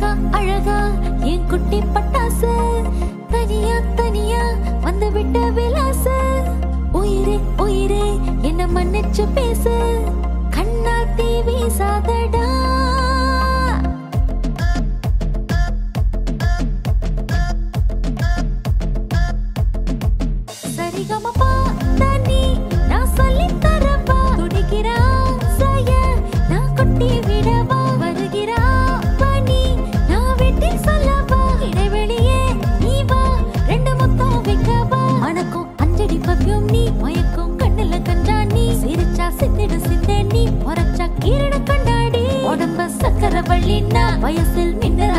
அழகா அழகா என் குட்டி பட்டாசு தனியா தனியா வந்து விட்ட விலாசு உயிரே உயிரே என்ன மன்னிச்சு பேசு கண்ணா தீவி சாதடா சரிகமபா தனி நான் சொல்லி தரவா துடிக்கிறா சய நான் கொட்டி விடவா வருகிறா பனி நான் விட்டு சொல்லவா இடைவெளியே நீ வா ரெண்டு முத்தம் வைக்கவா மணக்கும் அஞ்சடி பர்ஃப்யூம் நீ மயக்கும் கண்ணுல கஞ்சா நீ சிரிச்சா சிந்திடு சிந்தே நீ முறைச்சா கீரட கண்டாடி உடம்ப சக்கர வள்ளினா வயசில் மின்னற